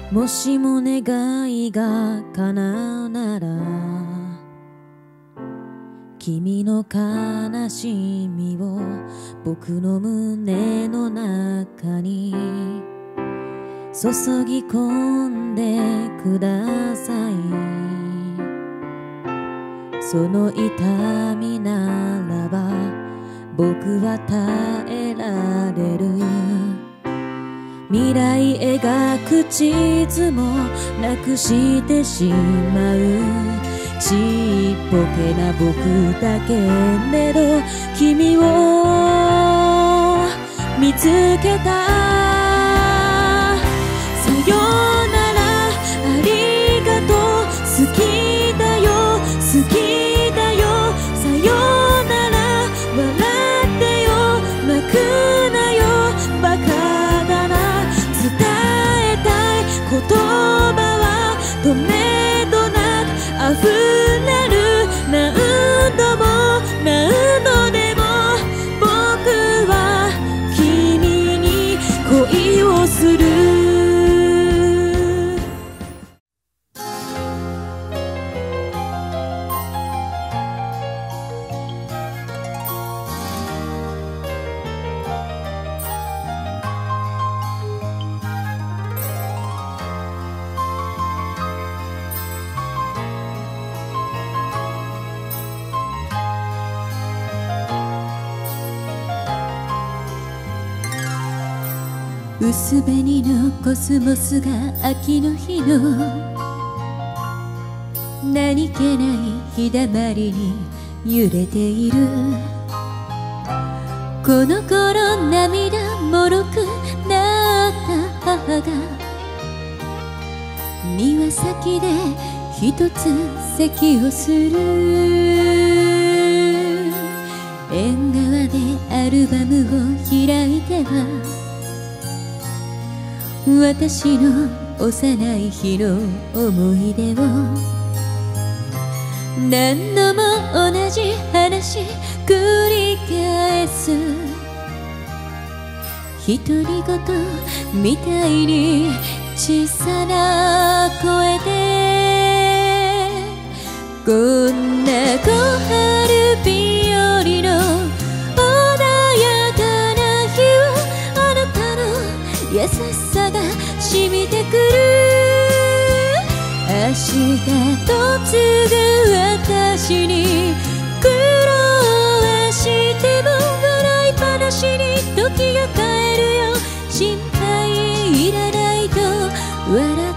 もしも願いが叶うなら君の悲しみを僕の胸の中に注ぎ込んでください。その痛みならば僕は耐えられる。未来描く地図もなくしてしまう。ちっぽけな僕だけれど君を見つけた。さよならありがとう、好きだよ好きだよ。さよなら笑ってよ泣くなよバカだな。伝えたい言葉は止めどなく溢れる。何度も何度でも僕は君に恋をする。薄紅のコスモスが秋の日の何気ない日だまりに揺れている。この頃涙もろくなった母が庭先で一つ咳をする。縁側でアルバムを開いては私の幼い日の思い出を何度も同じ話繰り返す。独り言みたいに小さな声でこんな小春日和の穏やかな日をあなたの優しさが染みてくる。明日と継ぐ私に苦労しても笑い話に時が帰るよ。心配いらないと笑った。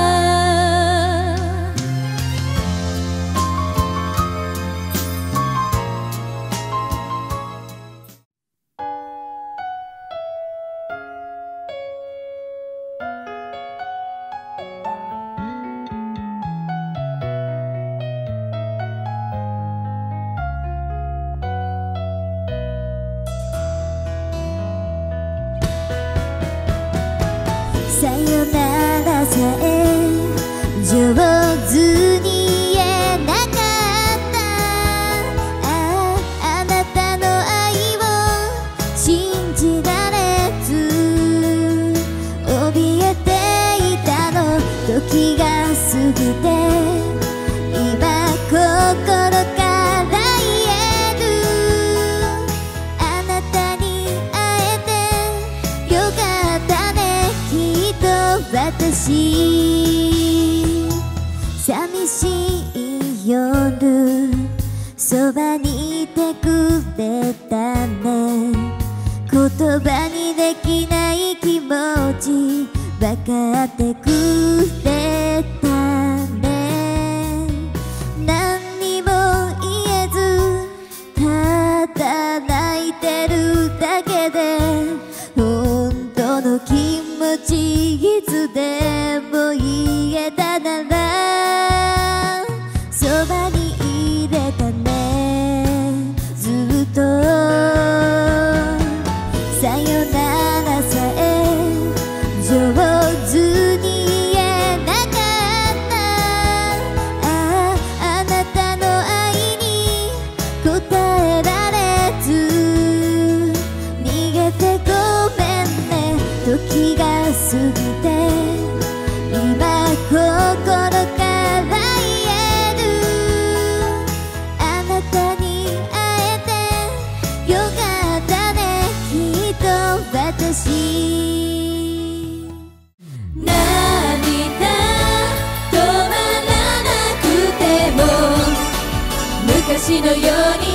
さよならさえ上手に言えなかった。あなたの愛を信じられず怯えていたの。時が過ぎて今心から言える。あなたに会えてよかったね。私寂しい夜そばにいてくれたね。言葉にできない気持ち分かってくれたね。何にも言えずただ泣いてるだけで本当の気持ちいつでも言えたならそばにいれたね。ずっとさよならさえ上手に言えなかった。あなたの愛に応えられず逃げてごめんね。時が過ぎて嵐のように